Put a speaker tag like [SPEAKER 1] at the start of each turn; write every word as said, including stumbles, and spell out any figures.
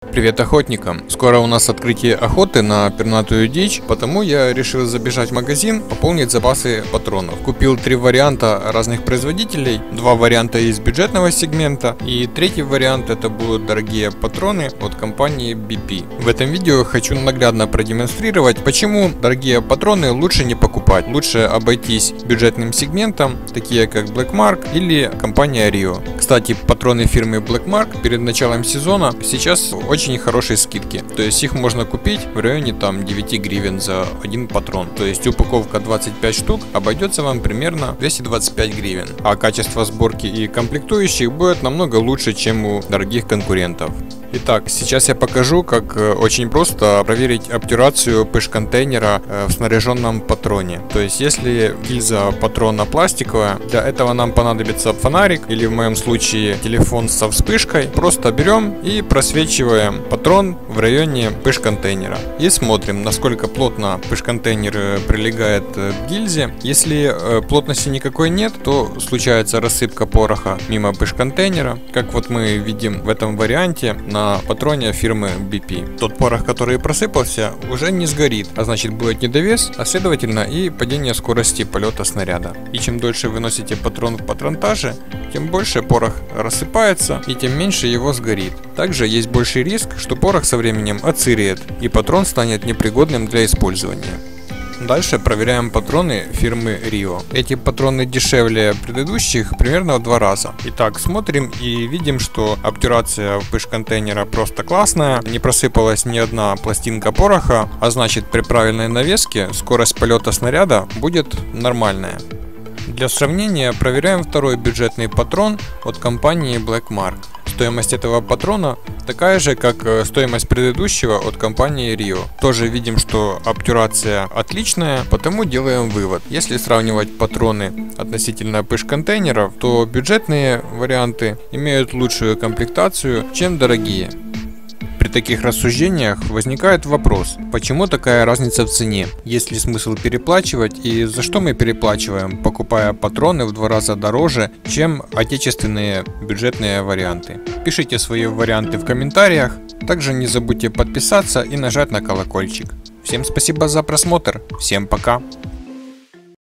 [SPEAKER 1] Привет охотникам! Скоро у нас открытие охоты на пернатую дичь, потому я решил забежать в магазин, пополнить запасы патронов. Купил три варианта разных производителей, два варианта из бюджетного сегмента и третий вариант это будут дорогие патроны от компании би пи. В этом видео хочу наглядно продемонстрировать, почему дорогие патроны лучше не покупать. Лучше обойтись бюджетным сегментом, такие как Blackmark или компания Rio. Кстати, патроны фирмы Blackmark перед началом сезона сейчас очень хорошие скидки, то есть их можно купить в районе там девяти гривен за один патрон, то есть упаковка двадцать пять штук обойдется вам примерно двести двадцать пять гривен, а качество сборки и комплектующих будет намного лучше, чем у дорогих конкурентов. Итак, сейчас я покажу, как очень просто проверить обтюрацию пыш-контейнера в снаряженном патроне. То есть, если гильза патрона пластиковая, для этого нам понадобится фонарик или в моем случае телефон со вспышкой. Просто берем и просвечиваем патрон в районе пыш-контейнера. И смотрим, насколько плотно пыш-контейнер прилегает к гильзе. Если плотности никакой нет, то случается рассыпка пороха мимо пыш-контейнера. Как вот мы видим в этом варианте на На патроне фирмы би пи. Тот порох, который просыпался, уже не сгорит, а значит будет недовес, а следовательно и падение скорости полета снаряда. И чем дольше вы носите патрон в патронтаже, тем больше порох рассыпается и тем меньше его сгорит. Также есть больший риск, что порох со временем отсыреет и патрон станет непригодным для использования. Дальше проверяем патроны фирмы Rio. Эти патроны дешевле предыдущих примерно в два раза. Итак, смотрим и видим, что обтюрация пыш-контейнера просто классная. Не просыпалась ни одна пластинка пороха, а значит при правильной навеске скорость полета снаряда будет нормальная. Для сравнения проверяем второй бюджетный патрон от компании Blackmark. Стоимость этого патрона такая же, как стоимость предыдущего от компании Rio. Тоже видим, что обтюрация отличная, потому делаем вывод. Если сравнивать патроны относительно пыш-контейнеров, то бюджетные варианты имеют лучшую комплектацию, чем дорогие. При таких рассуждениях возникает вопрос, почему такая разница в цене? Есть ли смысл переплачивать и за что мы переплачиваем, покупая патроны в два раза дороже, чем отечественные бюджетные варианты? Пишите свои варианты в комментариях, также не забудьте подписаться и нажать на колокольчик. Всем спасибо за просмотр, всем пока!